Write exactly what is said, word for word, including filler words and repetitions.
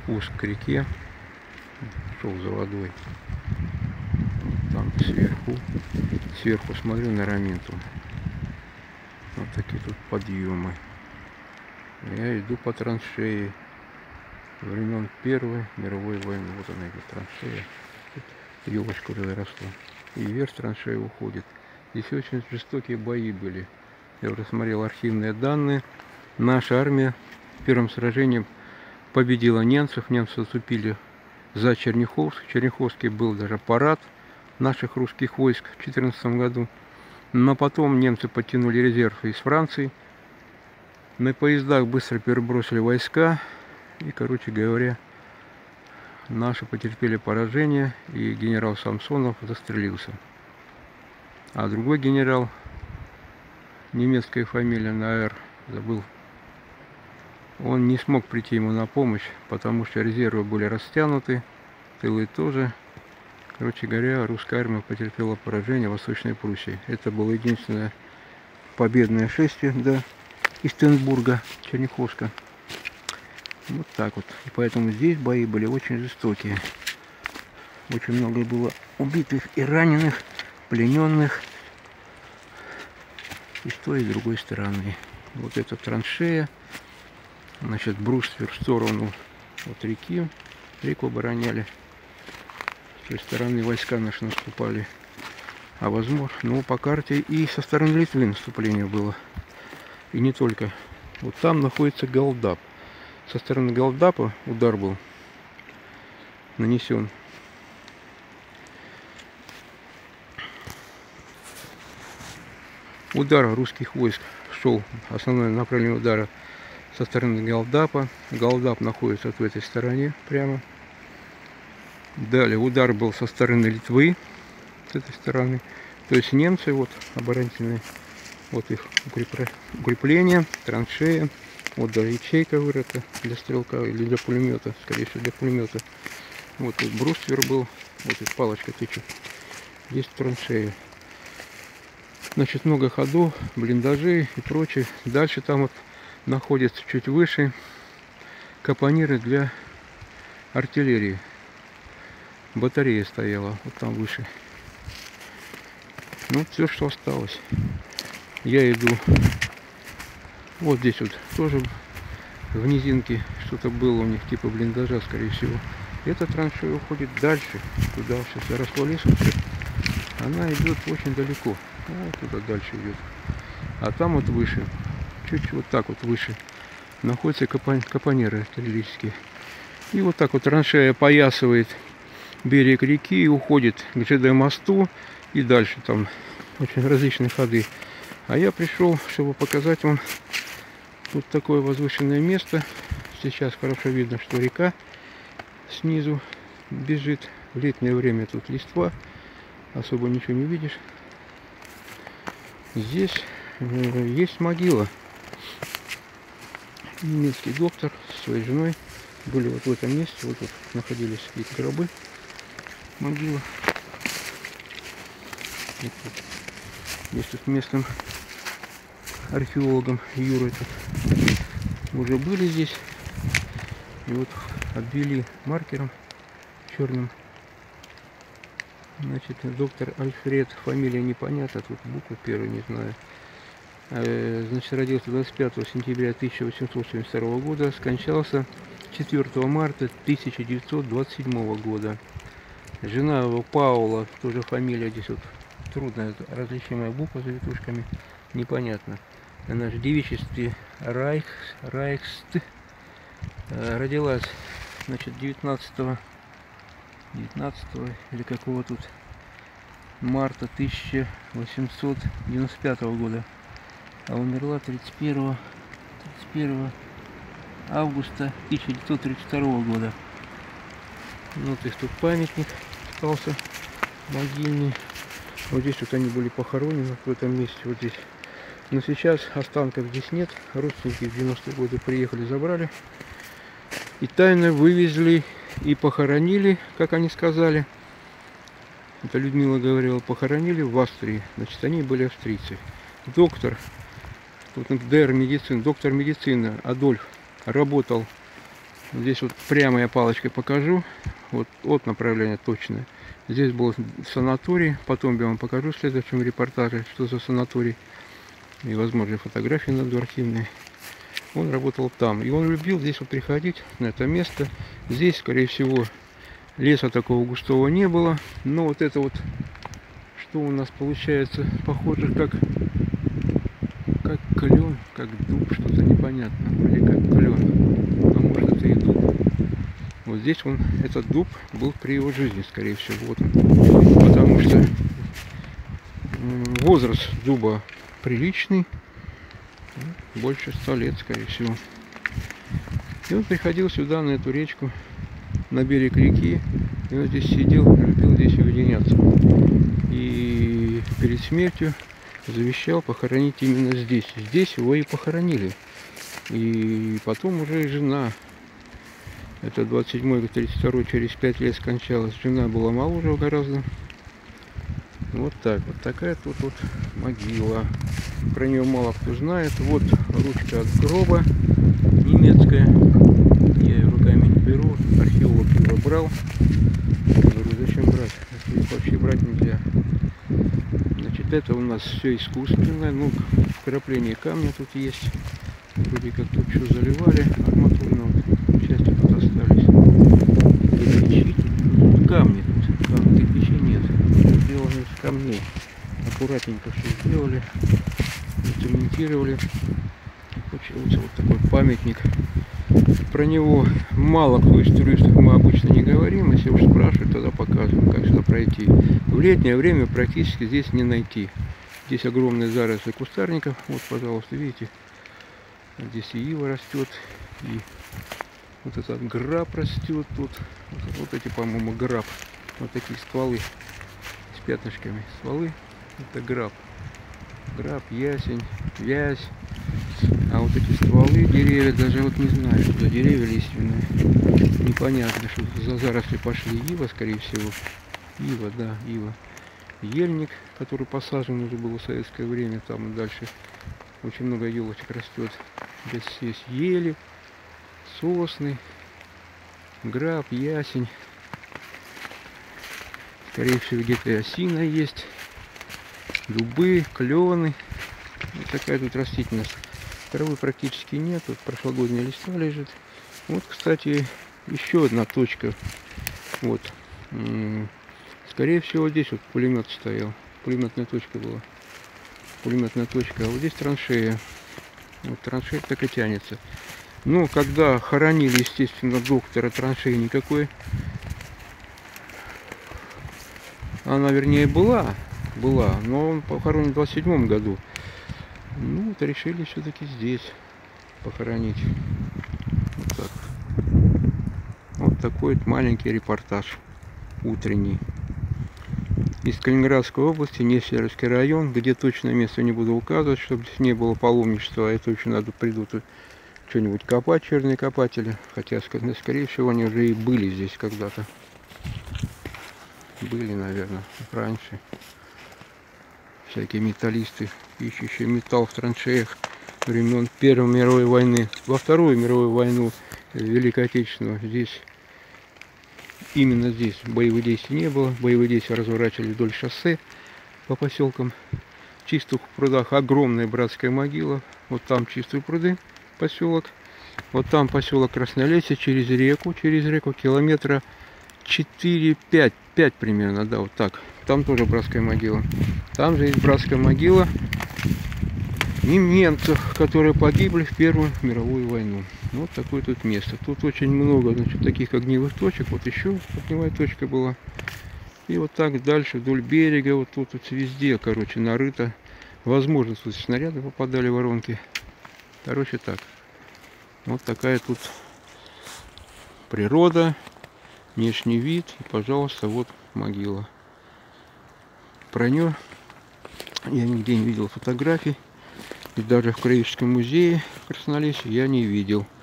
спуск к реке. Шел за водой. Вот там сверху. Сверху смотрю на Раминту. Вот такие тут подъемы. Я иду по траншеи времен Первой мировой войны. Вот она идет, траншея. Елочка уже росла. И вверх траншея уходит. Здесь очень жестокие бои были. Я уже смотрел архивные данные. Наша армия в первом сражении победила немцев. Немцы отступили за Черняховск. В Черняховске был даже парад наших русских войск в две тысячи четырнадцатом году. Но потом немцы подтянули резерв из Франции. На поездах быстро перебросили войска. И, короче говоря, наши потерпели поражение. И генерал Самсонов застрелился. А другой генерал, немецкая фамилия на «Р», забыл, он не смог прийти ему на помощь, потому что резервы были растянуты, тылы тоже. Короче говоря, русская армия потерпела поражение в Восточной Пруссии. Это было единственное победное шествие до Истенбурга, Черняховска. Вот так вот. И поэтому здесь бои были очень жестокие. Очень много было убитых и раненых, плененных. И с той, и с другой стороны. Вот эта траншея. Значит, бруствер в сторону от реки. Реку обороняли. С той стороны войска наши наступали. А возможно, ну, по карте и со стороны Литвы наступление было. И не только. Вот там находится Галдап. Со стороны Галдапа удар был нанесен. Удар русских войск шел, основное направление удара со стороны Галдапа. Галдап находится вот в этой стороне прямо. Далее удар был со стороны Литвы, с этой стороны. То есть немцы, вот оборонительные, вот их укрепления, траншея. Вот даже ячейка вырыта для стрелка или для пулемета, скорее всего для пулемета. Вот тут бруствер был, вот тут палочка тычет. Здесь траншея. Значит, много ходов, блиндажей и прочее. Дальше там вот находится чуть выше капониры для артиллерии. Батарея стояла вот там выше. Ну, все, что осталось. Я иду. Вот здесь вот тоже в низинке что-то было у них, типа блиндажа, скорее всего. Эта траншея уходит дальше, туда сейчас заросло лесом. Она идет очень далеко. Вот туда дальше идет. А там вот выше, чуть вот так вот выше, находятся капониры артиллерийские. И вот так вот траншея опоясывает берег реки и уходит к ЖД мосту и дальше там очень различные ходы. А я пришел, чтобы показать вам тут такое возвышенное место. Сейчас хорошо видно, что река снизу бежит. В летнее время тут листва, особо ничего не видишь. Здесь э, есть могила. Немецкий доктор со своей женой были вот в этом месте. Вот тут находились какие-то гробы. Могила. Вот тут. Здесь тут местным археологом Юрой тут уже были здесь. И вот обвели маркером черным. Значит, доктор Альфред, фамилия непонятна, тут букву первую не знаю. Значит, родился двадцать пятого сентября тысяча восемьсот семьдесят второго года, скончался четвёртого марта тысяча девятьсот двадцать седьмого года. Жена его Паула, тоже фамилия здесь вот трудная, различимая буква за витушками, непонятно. Она же в девичестве Райх, Райхст, родилась, значит, девятнадцатого или какого тут марта тысяча восемьсот девяносто пятого года, а умерла тридцать первого августа тысяча девятьсот тридцать второго года. Вот их тут памятник остался могильный. Вот здесь вот они были похоронены в этом месте, вот здесь. Но сейчас останков здесь нет. Родственники в девяностые годы приехали, забрали и тайно вывезли и похоронили, как они сказали. Это Людмила говорила, похоронили в Австрии. Значит, они были австрийцы. Доктор, тут ДР медицины, доктор медицины Адольф работал Здесь вот прямо я палочкой покажу. Вот от направления точное. Здесь был санаторий. Потом я вам покажу в следующем репортаже, что за санаторий. И, возможно, фотографии найду архивные. Он работал там. И он любил здесь вот приходить, на это место. Здесь, скорее всего, леса такого густого не было. Но вот это вот, что у нас получается, похоже, как, как клен, как дуб, что-то непонятно. Вроде как клен. А может, это и дуб. Вот здесь он, этот дуб был при его жизни, скорее всего. Вот он. Потому что возраст дуба приличный. Больше ста лет, скорее всего. И он приходил сюда, на эту речку, на берег реки. И он здесь сидел, любил здесь уединяться. И перед смертью завещал похоронить именно здесь. Здесь его и похоронили. И потом уже жена, это двадцать седьмой тридцать второй, через пять лет скончалась. Жена была моложе гораздо. Вот так, вот такая тут вот могила. Про нее мало кто знает. Вот ручка от гроба немецкая. Я ее руками не беру. Археолог его брал. Говорю, зачем брать? Их вообще брать нельзя. Значит, это у нас все искусственное. Ну, вкрапление камня тут есть. Вроде как тут что заливали. Арматурно вот части тут остались. Кирпичи тут, тут камни тут. Камни, кирпичей нет. Сделаны из камней. Аккуратненько все сделали. Цементировали. Получился вот такой памятник. Про него мало кто из туристов мы обычно не говорим. Если уж спрашивают, тогда показываем, как сюда пройти. В летнее время практически здесь не найти. Здесь огромные заросли кустарников. Вот, пожалуйста, видите. Здесь и ива растет. И вот этот граб растет тут. Вот, вот эти, по-моему, граб. Вот такие стволы с пятнышками. Стволы. Это граб. Граб, ясень, вязь. А вот эти стволы, деревья, даже вот не знаю, что за деревья лиственные. Непонятно, что за заросли пошли. Ива, скорее всего. Ива, да, ива. Ельник, который посажен уже был в советское время. Там и дальше очень много елочек растет. Здесь есть ели, сосны, граб, ясень. Скорее всего, где-то и осина есть. Дубы, клены. Вот такая тут растительность. Травы практически нет. Тут прошлогодняя листва лежит. Вот, кстати, еще одна точка. Вот. Скорее всего, здесь вот пулемет стоял. Пулеметная точка была. Пулеметная точка. А вот здесь траншея. Вот траншея так и тянется. Но когда хоронили, естественно, доктора, траншеи никакой. Она, вернее, была. Была, но он похоронен в двадцать седьмом году. Ну, вот решили все-таки здесь похоронить. Вот так. Вот такой вот маленький репортаж утренний. Из Калининградской области, Нестеровский район, где точное место не буду указывать, чтобы здесь не было паломничества. Это очень надо придут что-нибудь копать, черные копатели. Хотя, скорее всего, они уже и были здесь когда-то. Были, наверное, раньше. Всякие металлисты, ищущие металл в траншеях времен Первой мировой войны. Во Вторую мировую войну, Великой Отечественную, здесь, именно здесь боевых действий не было. Боевые действия разворачивали вдоль шоссе по поселкам. В Чистых прудах огромная братская могила. Вот там Чистые пруды, поселок. Вот там поселок Краснолесье через реку, через реку километра четыре-пять, пять примерно, да, вот так. Там тоже братская могила. Там же есть братская могила немцев, которые погибли в Первую мировую войну. Вот такое тут место. Тут очень много, значит, таких огневых точек. Вот еще огневая точка была. И вот так дальше вдоль берега, вот тут вот везде, короче, нарыто. Возможно, тут снаряды попадали, воронки. Короче, так. Вот такая тут природа, внешний вид. И, пожалуйста, вот могила. Про нее я нигде не видел фотографий. И даже в Краеведческом музее в Краснолесье я не видел.